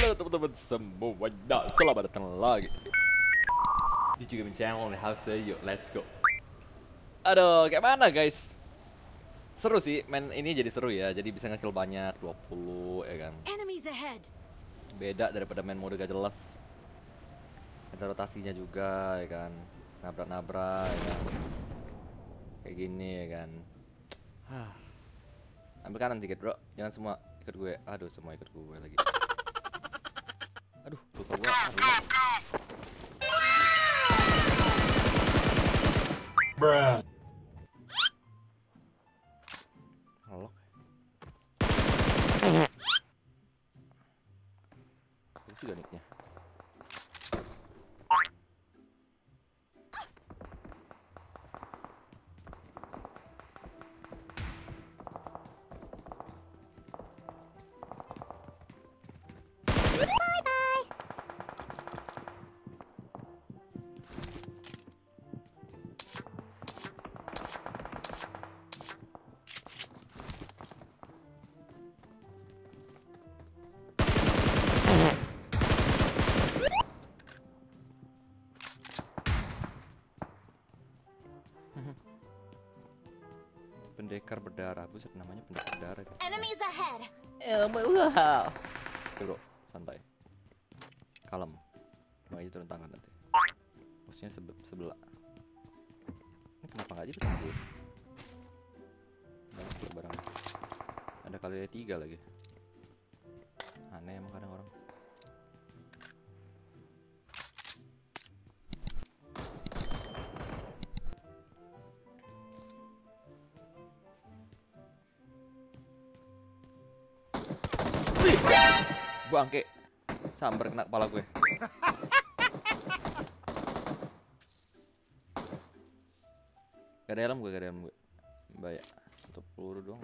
Halo teman-teman semuanya, selamat datang lagi di Juga Channel Only House. Yuk, let's go. Aduh, kayak mana guys? Seru sih, main ini jadi seru ya. Jadi bisa nge-kill banyak, 20 ya kan. Enemies ahead. Beda daripada main mode gak jelas. Ada rotasinya juga ya kan. Nabrak-nabrak ya kan. Kayak gini ya kan. Ambil kanan dikit bro, jangan semua ikut gue. Aduh, semua ikut gue lagi. Aduh, lupa gue. Bruh. Halo. Bagus juga nicknya. Pendekar berdarah, buset namanya pendekar berdarah kan. Enemies ahead. Wow. Oke bro, santai. Kalem. Mau aja turun tangan nanti. Musuhnya sebelah. Ini kenapa nggak jadi tadi? Banyak barang. Ada kali 3 lagi. Aneh emang kadang orang. Bangke, sambar kena kepala gue. Gak ada helm gue, gak ada helm gue. Bahaya, untuk peluru doang.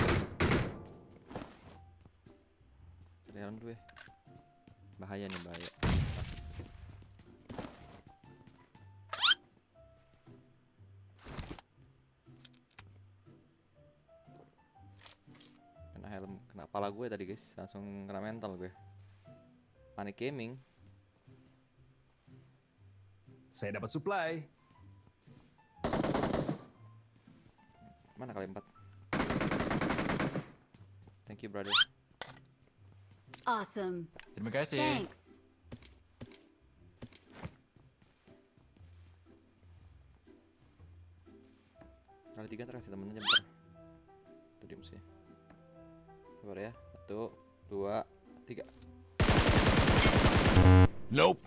Gak ada helm gue. Bahaya nih, bahaya. Kena helm, kena kepala gue tadi guys, langsung kena mental gue. Panik gaming. Saya dapat supply. Mana kali 4? Thank you brother. Awesome. Terima kasih. Thanks. Kali 3 ntar kasih temen aja bentar. Tuh diem sih. Sabar ya. 1, 2, 3. Nope.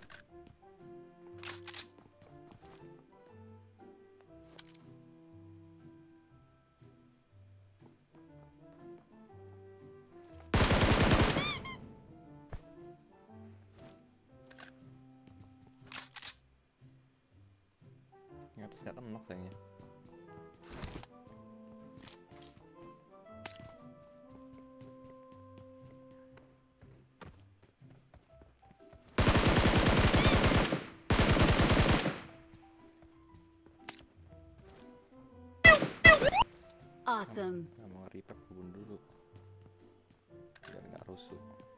Yang atas gak kenok sayangnya. Awesome. Nah, mau repack kebun dulu biar nggak rusuh.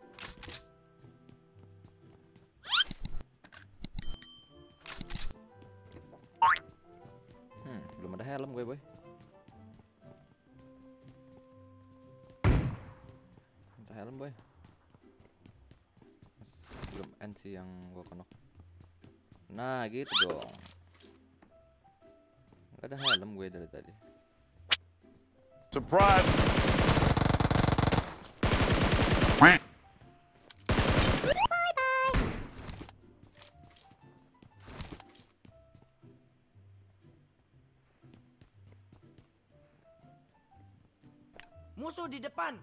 Belum ada helm gue boy. Minta helm boy. Belum end sih yang gue kenok. Nah gitu dong. Nggak ada helm gue dari tadi. Surprise. Musuh di depan.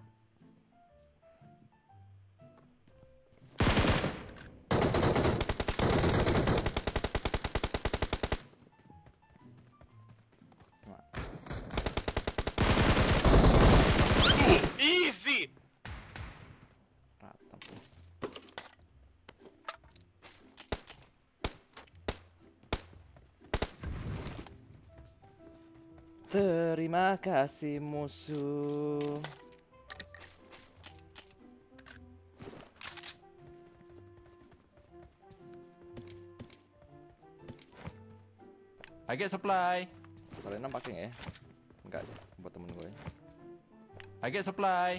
Easy. Ratap. Terima kasih musuh. I get supply. Kalian pakai nggak ya? Enggak deh, buat temen gue. I get supply.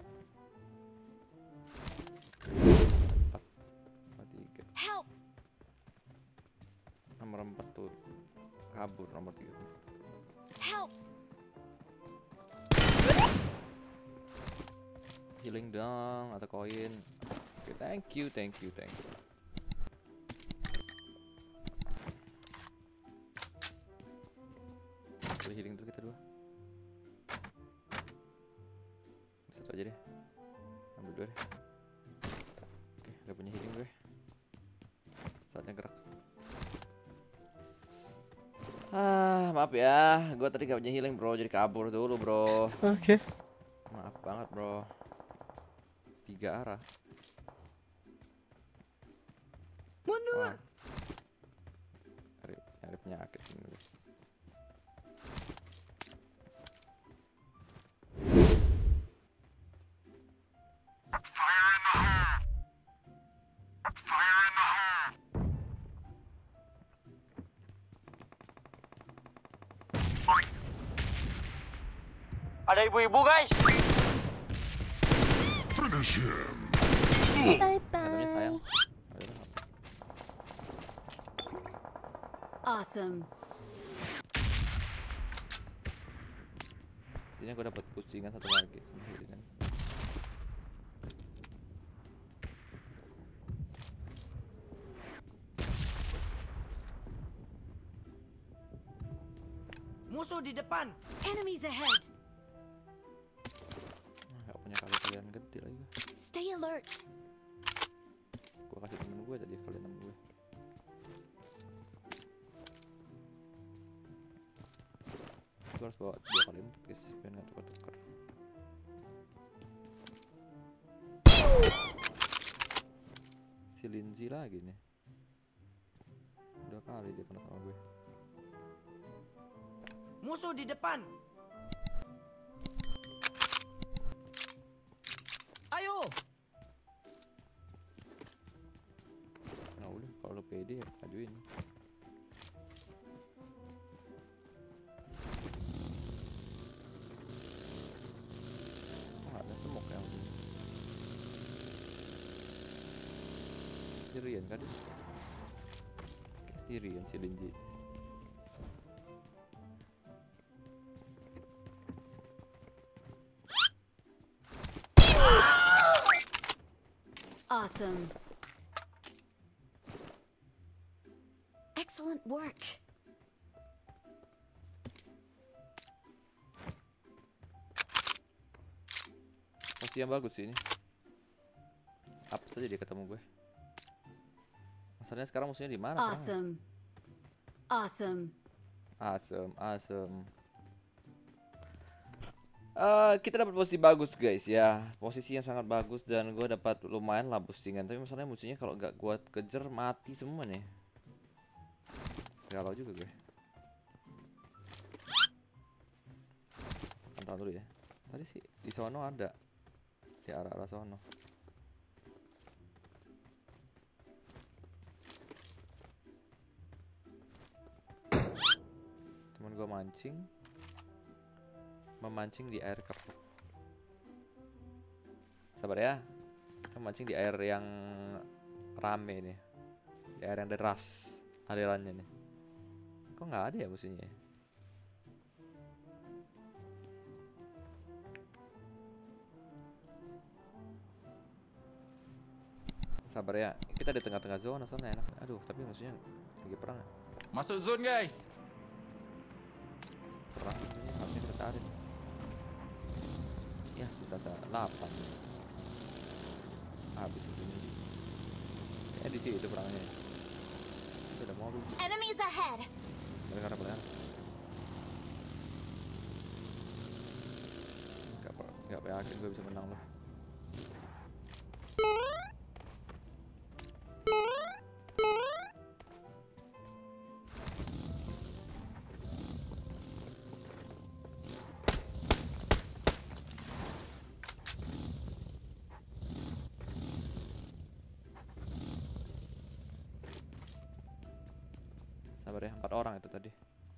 4, 3. Help! Nomor 4 tuh kabur, nomor 3. Help! Healing dong atau koin. Oke, thank you. Boleh healing dulu kita 2. Satu aja deh. Ambil 2 deh. Oke, udah punya healing gue. Saatnya gerak. Maaf ya, gue tadi gak punya healing bro, jadi kabur dulu bro. Oke. Maaf banget bro. 3 arah. Mundur. Wah. Nyari penyakit ini gue. Ada ibu-ibu guys. Bye Katanya sayang. bye. Awesome. Sini gue dapat pusingan satu lagi sama healingan. Musuh di depan. Enemies ahead. Gak punya kalian gede lagi gue. Stay alert. Gue kasih temen gue tadi kalian sama gue. Gue harus bawa 2 kali input guys, biar gak tukar-tukar. Si Lindsay lagi nih. 2 kali dia kena sama gue. Musuh di depan. Ayo. Nah udah, kalau lo pede ya ajuin. Oh, ada semok yang ini. Sendirian kan dia? Kayak sendirian si Lindsay. Awesome. Excellent work. Posisi yang bagus sih ini. Apa saja dia ketemu gue. Masalahnya sekarang musuhnya di mana? Awesome. Awesome. Awesome. Kita dapat posisi bagus guys ya, posisi yang sangat bagus dan gue dapat lumayan lah boostingan. Tapi masalahnya musuhnya kalau nggak gue kejar mati semua nih. Galau juga gue. Pantau dulu ya. Tadi sih di sono ada, di arah sono. Temen gue memancing di air kapuk. Sabar ya, kita mancing di air yang rame nih, di air yang deras alirannya nih. Kok nggak ada ya musuhnya? Sabar ya, kita di tengah-tengah zona sana enak. Aduh, tapi musuhnya lagi perang. Masuk zone guys. Perang musuhnya harusnya kita tarik. Ya sisa 8. Habis musuhnya. Kayaknya di situ perangnya. Itu ada mobil. Enemies ahead. Belakang. Gak yakin gue bisa menang loh. Sabar ya, 4 orang itu tadi.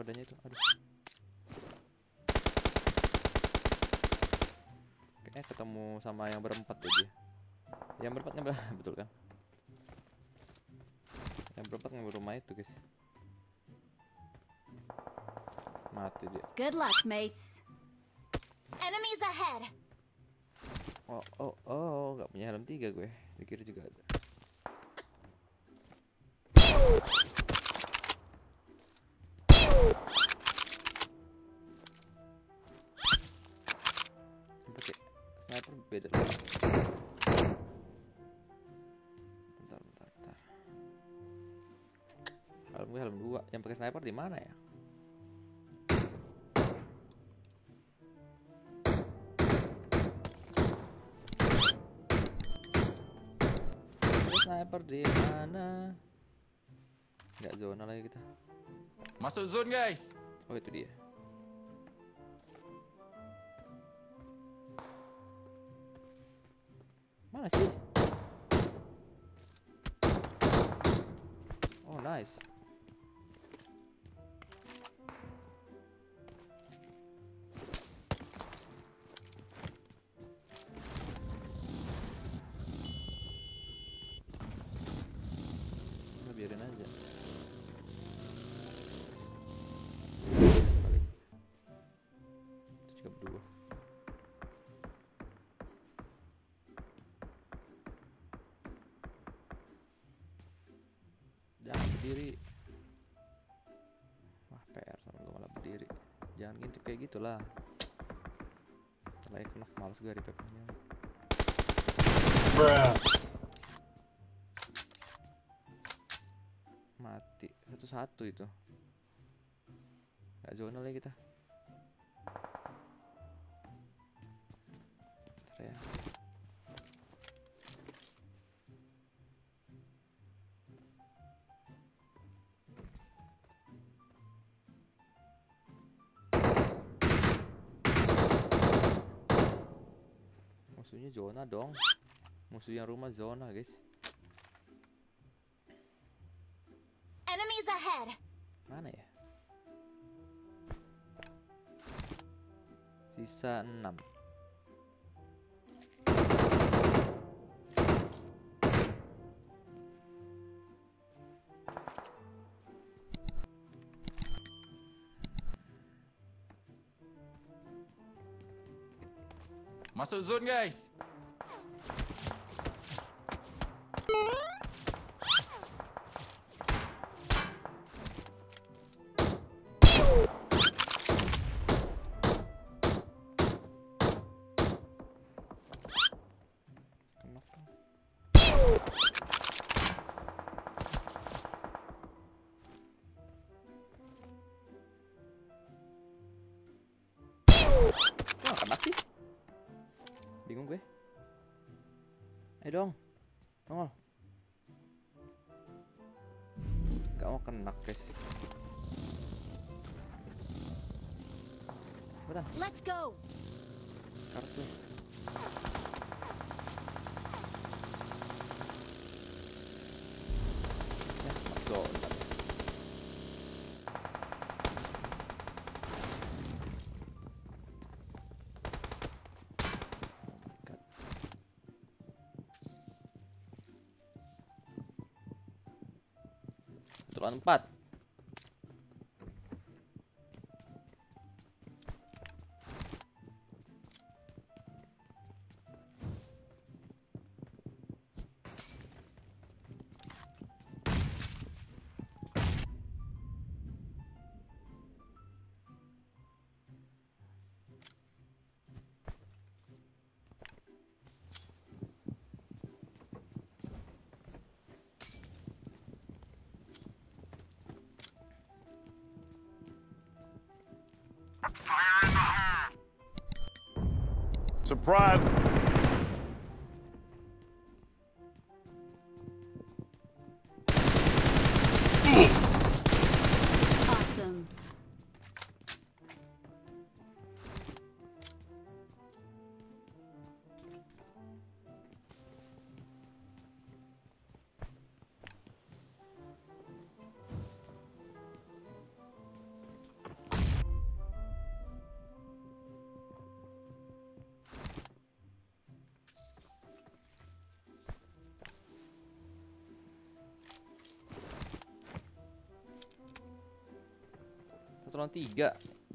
adanya itu. Aduh. Kayaknya ketemu sama yang berempat ya dia. Yang berempat ngambil betul kan? Yang berempat ngambil rumah itu guys. Mati dia. Good luck, mates. Enemies ahead. Oh, nggak punya helm 3 gue. Dikira juga ada. Pakai sniper beda. Bentar. Helm gue helm 2. Yang pakai sniper di mana ya? Sniper di mana? Nggak zona lagi kita. Masuk zone guys. Oh itu dia. Mana sih? Oh nice. Biarin aja. Balik. Itu juga berdua. Jangan berdiri. Wah PR sama gue malah berdiri. Jangan ngintip kayak gitulah. Terlalu kena males gue repepnya. Mati satu-satu itu. Gak zona lagi kita. Bentar ya. Musuhnya zona dong. Musuh yang rumah zona guys. Enemies ahead. Mana ya? Sisa 6. Masuk zone guys. Kok kena sih? Bingung gue. Ayo dong. Nongol. Gak mau kena guys. Cepetan. Let's go. Kartu gue. Ya, masuk. Turun 4. Surprise! Awesome. 1 lawan 3.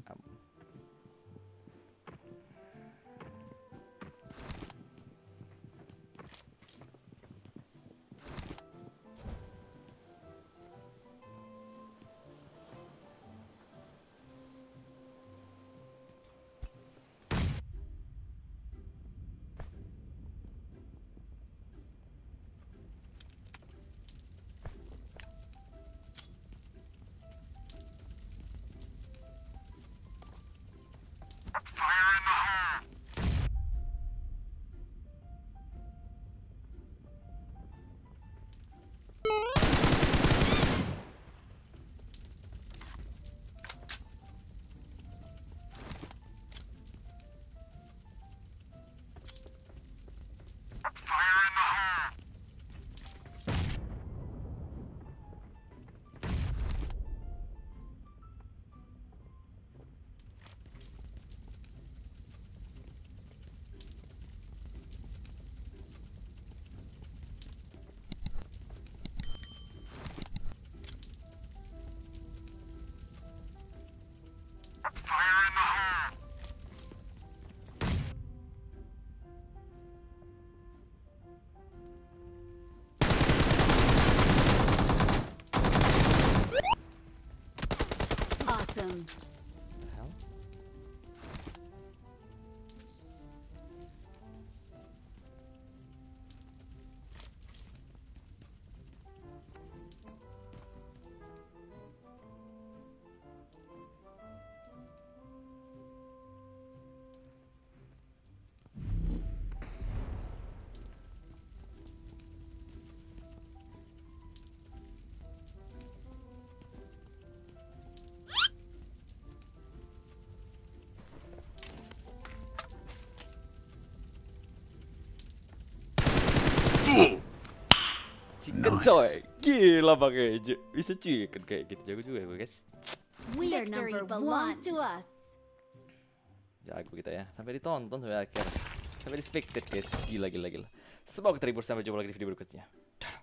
Awesome. Chicken coy, gila Bang Ejo. Bisa chicken kayak gitu, jago juga ya guys. Victory belongs to us. Jago kita ya, sampai ditonton sampai akhir. Sampai di spectate guys, gila. Semoga terhibur, sampai jumpa lagi di video berikutnya.